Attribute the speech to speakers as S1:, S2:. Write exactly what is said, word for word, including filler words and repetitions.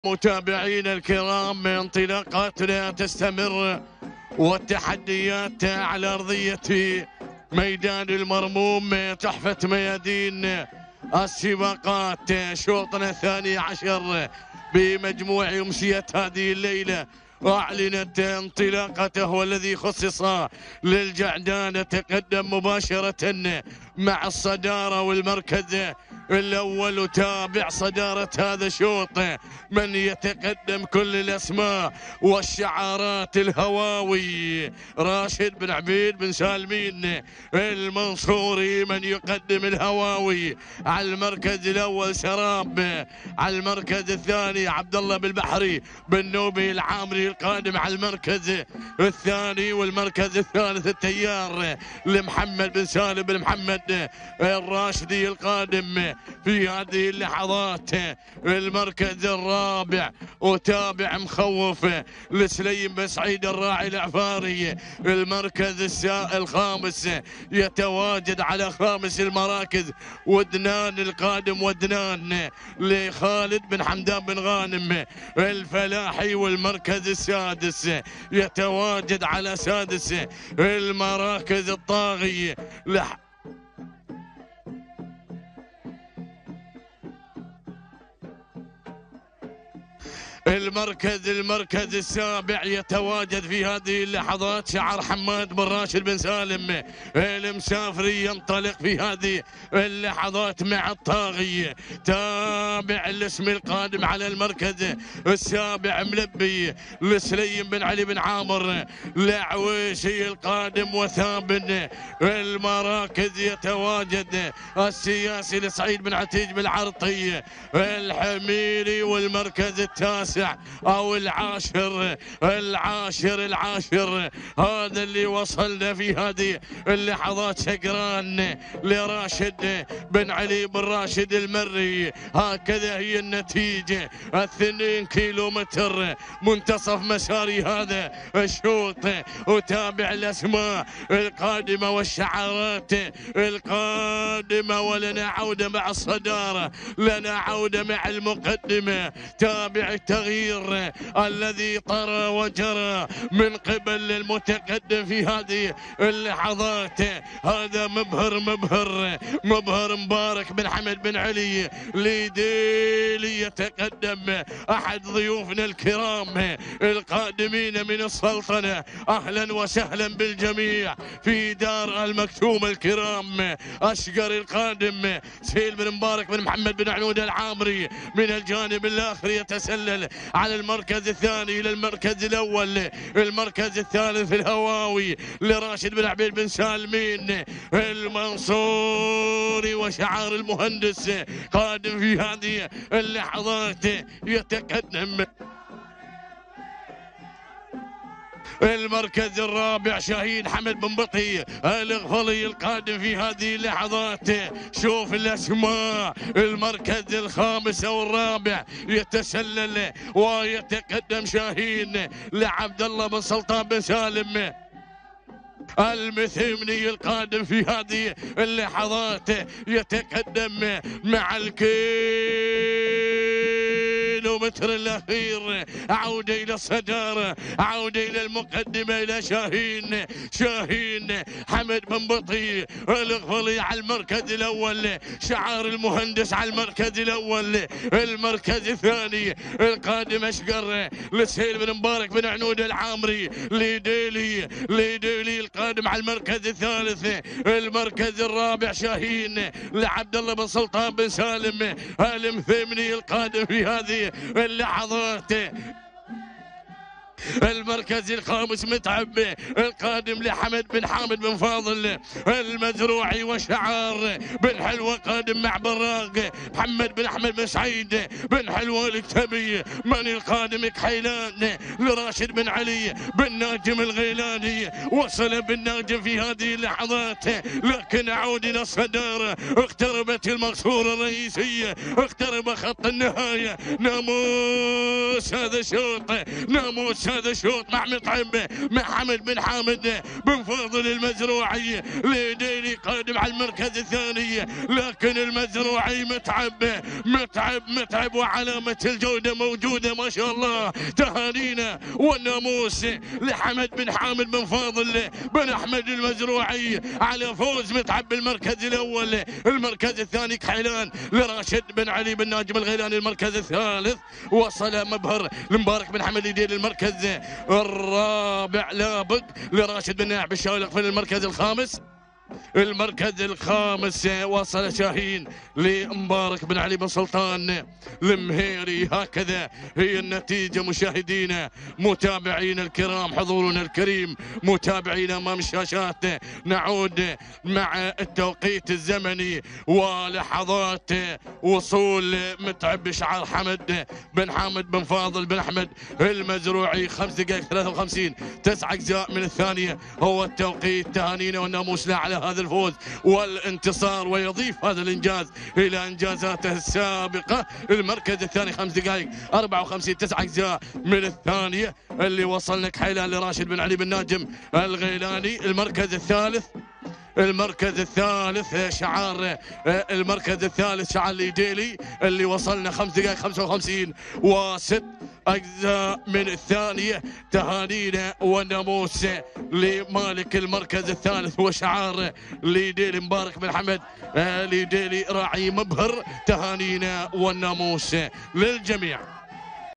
S1: متابعينا الكرام، انطلاقاتنا تستمر والتحديات على أرضية ميدان المرموم، تحفة ميادين السباقات. شوطنا الثاني عشر بمجموع أمسية هذه الليلة أعلنت انطلاقته والذي خصص للجعدان تقدم مباشرة مع الصدارة والمركز الأول. وتابع صدارة هذا الشوط من يتقدم كل الأسماء والشعارات الهواوي. راشد بن عبيد بن سالمين المنصوري من يقدم الهواوي. على المركز الأول شراب، على المركز الثاني عبد الله بالبحري بن نوبي العامري القادم على المركز الثاني. والمركز الثالث التيار لمحمد بن سالم بن محمد الراشدي القادم في هذه اللحظات. المركز الرابع وتابع مخوف لسليم بن سعيد الراعي العفاري. المركز الخامس يتواجد على خامس المراكز ودنان القادم، ودنان لخالد بن حمدان بن غانم الفلاحي. والمركز السادس يتواجد على سادس المراكز الطاغي لح المركز المركز السابع يتواجد في هذه اللحظات شعر حماد بن راشد بن سالم المسافري ينطلق في هذه اللحظات مع الطاغي. تابع الاسم القادم على المركز السابع ملبي لسليم بن علي بن عامر العويشي القادم. وثامن المراكز يتواجد السياسي لسعيد بن عتيج بالعرطي الحميري. والمركز التاسع او العاشر العاشر العاشر هذا اللي وصلنا في هذه اللحظات شقران لراشد بن علي بن راشد المري. هكذا هي النتيجة، اثنين كيلو متر منتصف مساري هذا الشوط. وتابع الاسماء القادمة والشعارات القادمة. ولنا عودة مع الصدارة، لنا عودة مع المقدمة. تابع التغيير الذي طرى وجرى من قبل المتقدم في هذه اللحظات. هذا مبهر مبهر مبهر مبارك بن حمد بن علي ليديلي يتقدم أحد ضيوفنا الكرام القادمين من السلطنة. أهلا وسهلا بالجميع في دار المكتوم الكرام. أشقر القادم سهيل بن مبارك بن محمد بن عنود العامري من الجانب الآخر يتسلل على المركز الثاني إلى المركز الأول. المركز الثالث الهواوي لراشد بن عبيد بن سالمين المنصوري وشعار المهندس قادم في هذه اللحظات يتقدم. المركز الرابع شاهين حمد بن بطي الغفلي القادم في هذه اللحظات. شوف الاسماء، المركز الخامس او الرابع يتسلل ويتقدم شاهين لعبد الله بن سلطان بن سالم المثيمني القادم في هذه اللحظات يتقدم مع الكيلومتر الأخير. عودة إلى الصدارة، عودة إلى المقدمة إلى شاهين شاهين حمد بن بطي الغفلي على المركز الأول. شعار المهندس على المركز الأول. المركز الثاني القادم أشقر لسهيل بن مبارك بن عنود العامري ليديلي ليديلي القادم على المركز الثالث. المركز الرابع شاهين لعبد الله بن سلطان بن سالم المثيمني القادم في هذه اللحظات. المركز الخامس متعب القادم لحمد بن حامد بن فاضل المزروعي وشعار بن حلوة قادم مع براق محمد بن احمد بن سعيد بن حلوة الكتبي. من القادم كحيلان لراشد بن علي بن ناجم الغيلاني. وصل بن ناجم في هذه اللحظات لكن عود الى الصدارة. اقتربت المقصورة الرئيسية، اقترب خط النهاية. ناموس هذا الشوط، ناموس هذا الشوط مع متعب مع حمد بن حامد بن فاضل المزروعي لديلي قادم على المركز الثاني، لكن المزروعي متعب متعب متعب وعلامة الجودة موجودة ما شاء الله. تهانينا والناموس لحمد بن حامد بن فاضل بن احمد المزروعي على فوز متعب بالمركز الاول. المركز الثاني كحيلان لراشد بن علي بن ناجم الغيلاني. المركز الثالث وصل مبهر لمبارك بن حمد يدير. المركز الرابع لابق لراشد بن ناعم الشالق. في المركز الخامس المركز الخامس وصل شاهين لمبارك بن علي بن سلطان المهيري. هكذا هي النتيجة مشاهدينا متابعينا الكرام، حضورنا الكريم متابعينا امام الشاشات. نعود مع التوقيت الزمني ولحظات وصول متعب شعار حمد بن حامد بن فاضل بن احمد المزروعي. خمس دقائق ثلاثة وخمسين تسع اجزاء من الثانية هو التوقيت. تهانينا والناموس له على هذا الفوز والانتصار، ويضيف هذا الانجاز الى انجازاته السابقه. المركز الثاني خمس دقائق أربعة وخمسين تسع اجزاء من الثانيه اللي وصلنا كحيلان لراشد بن علي بن ناجم الغيلاني. المركز الثالث المركز الثالث شعار المركز الثالث شعار ليديلي اللي وصلنا خمس دقائق خمسة وخمسين وست أجزاء من الثانية. تهانينا والناموس لمالك المركز الثالث وشعار ليديلي مبارك بن حمد ليديلي راعي مبهر. تهانينا والناموس للجميع.